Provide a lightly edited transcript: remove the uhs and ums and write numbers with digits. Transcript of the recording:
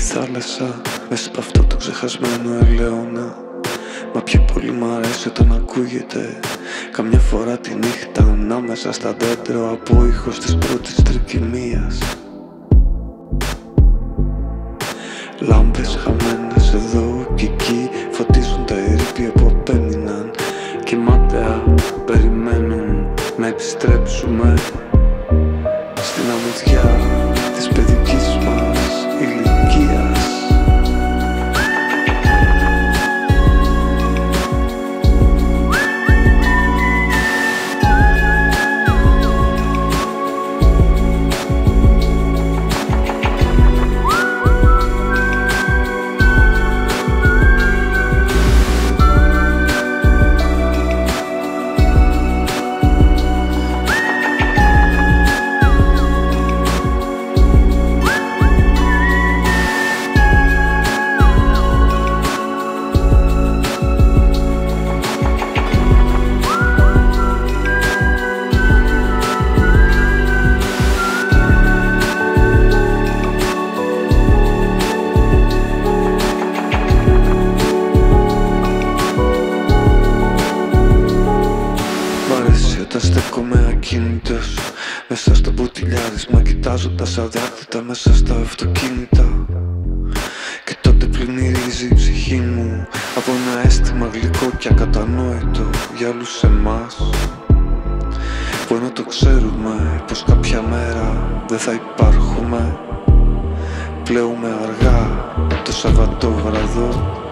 θάλασσα μέσα από αυτό το ξεχασμένο ελαιόνα. Μα πιο πολύ μ' αρέσει όταν ακούγεται καμιά φορά τη νύχτα ανάμεσα στα δέντρα από ήχος της πρώτης τρικυμίας. Λάμπες χαμένες εδώ και εκεί φωτίζουν τα ερείπια που απέμειναν και μάταια περιμένουν να επιστρέψουμε στην αμμουδιά της παιδικής μας ηλικίας. Όταν στέκομαι ακίνητος μέσα στο μποτιλιάρισμα, κοιτάζοντας αδιάκριτα μέσα στα αυτοκίνητα, και τότε πλημμυρίζει η ψυχή μου από ένα αίσθημα γλυκό και ακατανόητο για όλους εμάς, που ενώ το ξέρουμε πως κάποια μέρα δεν θα υπάρχουμε, πλέουμε αργά το Σαββατόβραδο